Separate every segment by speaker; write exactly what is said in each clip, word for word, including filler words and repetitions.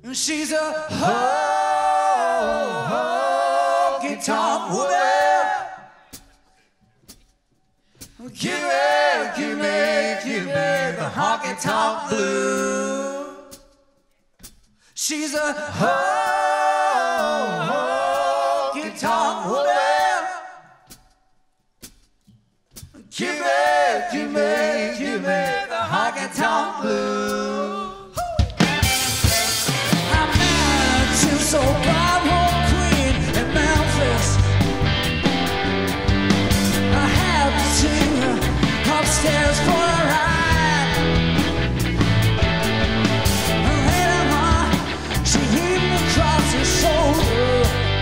Speaker 1: She's a honky tonk woman. Give me, give me, give me the honky tonk blues. She's a honky tonk woman. Give me, give me, give me the honky tonk blues. So Bob Hole Queen in Memphis, I had to take her upstairs for a ride. And later on, she hit me across the shoulder,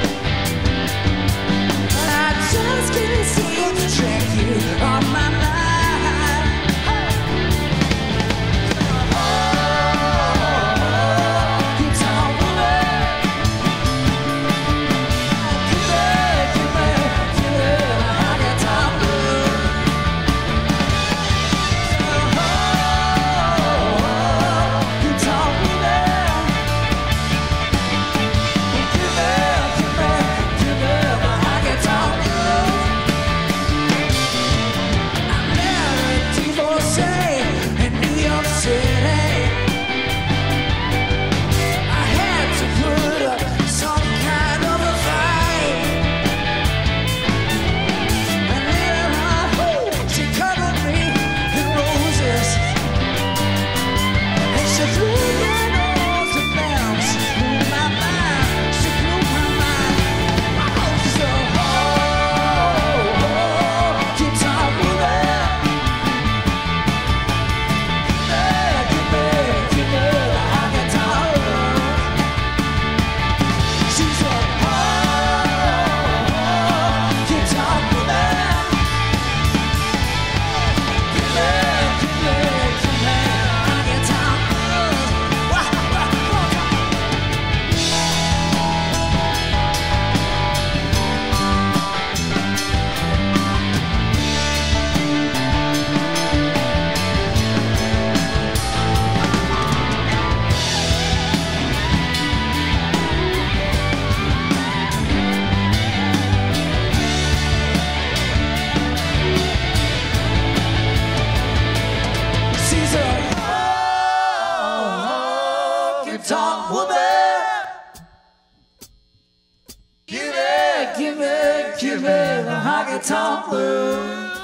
Speaker 1: and I just couldn't seem to trick you on my mind. Tonk woman, give me, give me, give me the honky tonk blues.